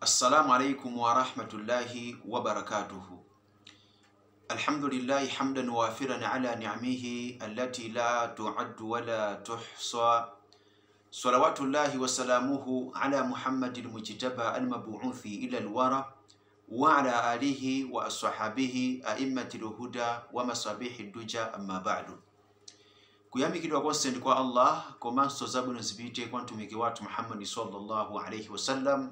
السلام عليكم ورحمة الله وبركاته. الحمد لله حمدا وافرا على نعمه التي لا تعد ولا تحصى. صلوات الله وسلامه على محمد المجتبى المبعوث إلى الورى وعلى آله وأصحابه أئمة الهدى ومصابيح الدجى. أما بعد. Kuyamikidwa konse ndi kwa Allah, komanso zabwino zipite kwa mtumiki wathu Muhammad sallallahu alayhi wasallam,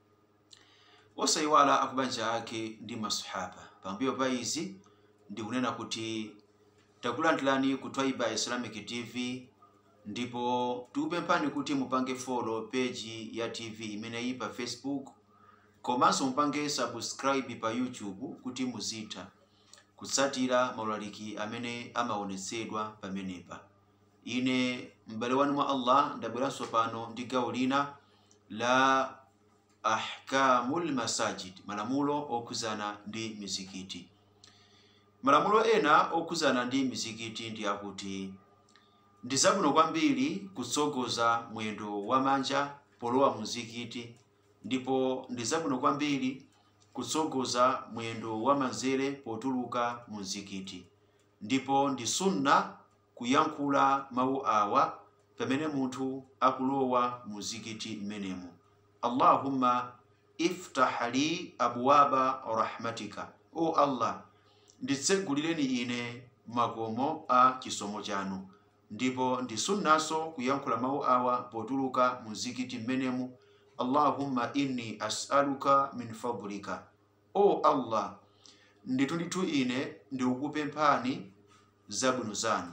osayiwala akubanja ake ndi masahaba. Pambuyo pa izi ndikunena kuti takulandirani ku Twaiba Islamic TV, ndipo tikupemphani kuti mupange follow page ya TV imeneyi pa Facebook, komanso mupange subscribe pa YouTube kuti muzitha kutsatira maulaliki amene amaonetsedwa pamenepa. Ine m'bale wanu mwa Allah ndabweranso pano ndi gawo lina la ahkamul masajid, malamulo okuzana ndi mizikiti. Malamulo ena okuzana ndi mizikiti ndi akuti ndi zabwino kwambiri kutsogoza mwendo wa manja polowa muzikiti, ndipo ndi zabwino kwambiri kutsogoza mwendo wa manzere potuluka muzikiti, ndipo ndi sunna kuyankhula mawu awa pamene munthu akulowa muzikiti mmenemu: Allahumma iftah li abwaba rahmatika, o Allah nditsegulireni ine makomo a chisomo chanu. Ndipo ndi sunnaso kuyankhula mawu awa potuluka muzikiti mmenemu: Allahumma inni as'aluka min fadlika, o Allah ndithu ine ndikukupemphani zabwino zanu.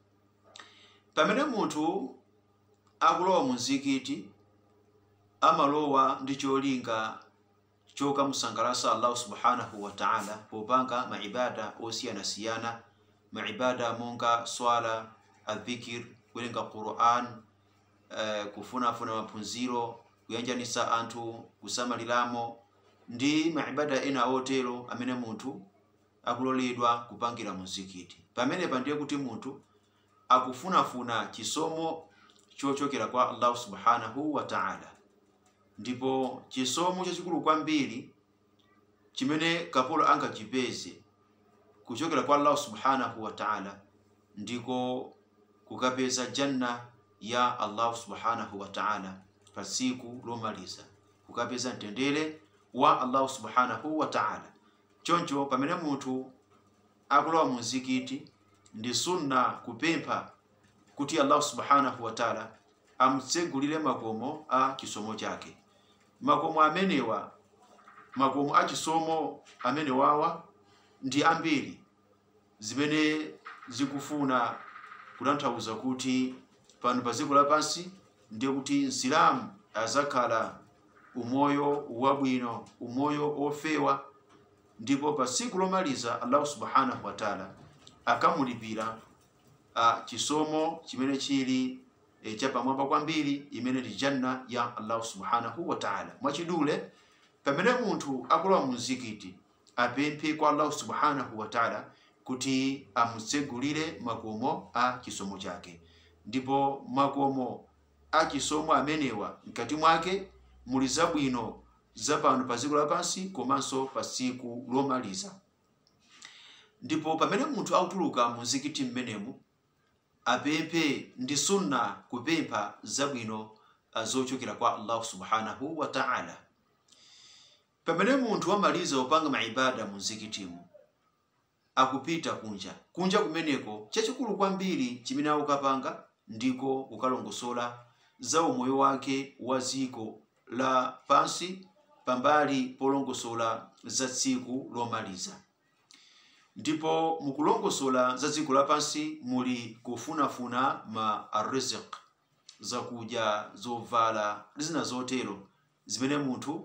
Pamene munthu akulowa muzikiti amalowa ndi cholinga chokamusangalatsa Allah subhanahu wa ta'ala popanga maibada osiyanasiyana, maibada monga swala, adhikir, kuwerenga Qur'an, kufunafuna maphunziro, kuyanjanitsa anthu, kusamaliramo ndi maibada ena otero amene munthu akuloledwa kupangira muzikiti. Pamenepa ndiye kuti munthu akufunafuna chisomo chochokera kwa Allah subhanahu wa ta'ala. Ndipo chisomo chachikulu kwambiri chimene kapolo angachipeze kuchokera kwa Allah subhanahu wa ta'ala ndiko kukapeza janna ya Allah subhanahu wa ta'ala pa tsiku lomaliza, kukapeza mtendere wa Allah subhanahu wa ta'ala. Choncho pamene munthu akulowa muzikiti ndi sunna kupempha kuti Allah subhanahu wa ta'ala amutsegulire makomo a chisomo chake. Makomo amenewa, makomo a chisomo amenewawa ndi ambiri zimene zikufuna kutanthauza kuti pano pa dziko lapansi ndiye kuti Msilamu azakhala umoyo wabwino, umoyo ofewa, ndipo pa tsiku lomaliza Allah subhanahu wa ta'ala akamulipira chisomo chimene chili chapamwamba kwambiri, imene ndi janna ya Allah subhanahu wa ta'ala. Mwachidule, pamene munthu akulowa muzikiti apemphe kwa Allah subhanahu wa ta'ala kuti amutsegulire makomo a chisomo chake. Ndipo makomo a chisomo amenewa mkati mwake muli zabwino zapano pa dziko lapansi komanso pa tsiku lomaliza. Ndipo pamene munthu akutuluka muzikiti mmenemu apemphe, ndi sunna kupempha zabwino zochokera kwa Allah subhanahu wa ta'ala. Pamene munthu amaliza upanga maibada muzikitimu akupita kunja kumeneko, chachikulu kwambiri chimene akukapanga ndiko kukalongosola za umoyo wake wa dziko la pansi pambali polongosola za tsiku lomaliza. Ndipo mukulongosola za dziko lapansi muli kufunafuna ma arrizq, zakudya, zovala, zina zotero zimene munthu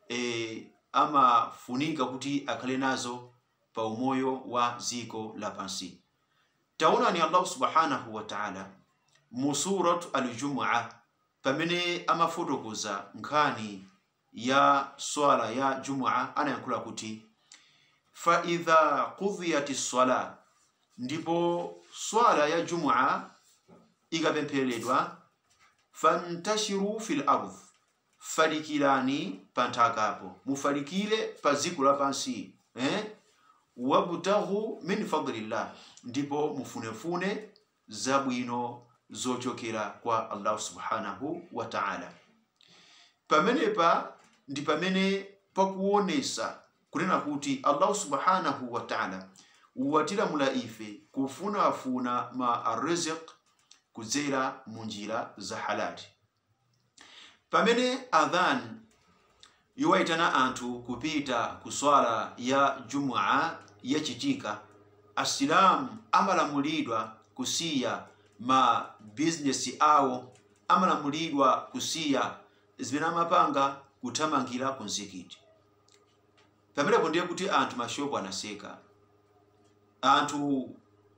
amafunika kuti akhale nazo pa umoyo wa dziko lapansi. Taonani Allah subhanahu wa ta'ala mu surat al-Jumu'ah pamene amafotokoza nkhani ya swala ya Jumu'ah, anayankhula kuti fa idha qudhiyatis sala, ndipo swala ya Jumu'ah ikapempheredwa, fantashiru fil ardh falikirani pantakapo, mufalikire paziko lapansi, wabtaghu min fadlillah, ndipo mufunefune zabwino zochokera kwa Allah subhanahu wa ta'ala. Pamenepa ndi pamene pakuonesa kunena kuti Allah subhanahu wa ta'ala watilamula ife kufunafuna ma arrizq kudzera munjira za halali. Pamene adhan yuwaitana anthu kupita kuswala ya Jumua yachitika, asilamu amalamulidwa kusiya ma business awo, amalamulidwa kusiya zimene amapanga kuthamangira ku mzikiti. Pamenepo ndiye kuti anthu mashopu anaseka, anthu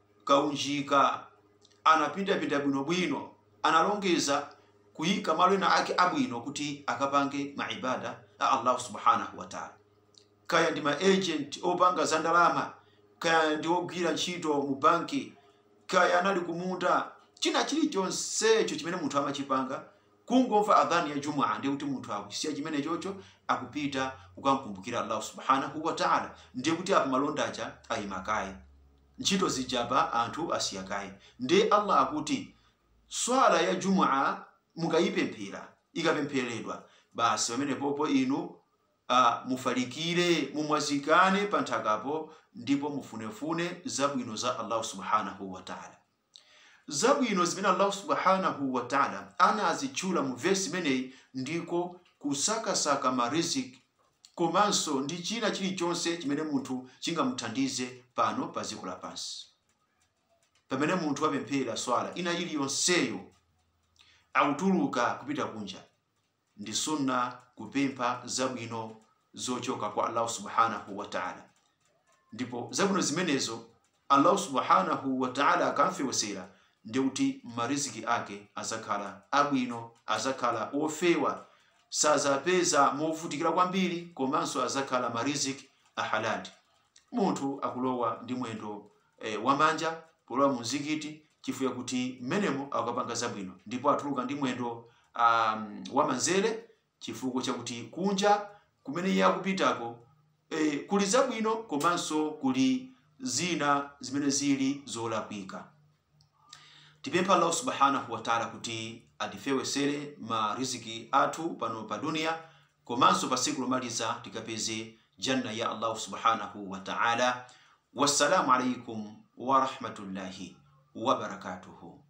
kaunjika anapindapinda bwinobwino, analongeza kuyika malo ena ake abwino kuti akapange maibada a Allah subhanahu wa ta'ala. Kaya ndi ma agent opanga za ndalama, kaya ndi ogwira ntchito mu banki, kaya anali kumunda, china chilichonsecho chimene munthu amachipanga, kungomva adhani ya Jumua ndiye kuti munthu akusiya chimene chocho akupita kukamkumbukira Allah subhanahu wa ta'ala. Ndiye kuti apa malonda acha ayimakaye, ntchito zijaba anthu asiyakaye. Ndiye Allah akuti swala ya Jumua mukayipemphera, ikapempheredwa, basi pamene popo inu mufalikire, mumwazikane panthakapo, ndipo mufunefune zabwino za Allah subhanahu wa ta'ala. Zabwino zimene Allah subhanahu wa ta'ala anazitchula mu verse imeneyi ndiko kusakasaka mariziki, komanso ndi china chilichonse chimene munthu chingamuthandize pano pa dziko lapansi. Pamene munthu apemphera swala ina iliyonseyo akutuluka kupita kunja, ndi sunna kupempha zabwino zochoka kwa Allah subhanahu wa ta'ala. Ndipo zabwino zimenezo Allah subhanahu wa ta'ala akamfewesera, ndi kuti mariziki ake azakhala abwino, azakhala ofewa, sazapeza movutikira kwambiri, komanso azakhala mariziki ahalali. Munthu akulowa ndi mwendo wamanja polowa mu mzikiti chifukwa kuti menemo akapanga zabwino, ndipo atuluka ndi mwendo wamanzere chifukwa chakuti kunja kumene iye akupitako kuli zabwino, komanso kuli zina zimene zili zolakwika. Tipempha Allah subhanahu wa ta'ala kuti atifewesere mariziki athu pano pa dunia, komanso pa siku lomaliza tikapeze janna ya Allah subhanahu wa ta'ala. Wassalamu alaikum wa rahmatullahi wa barakatuhu.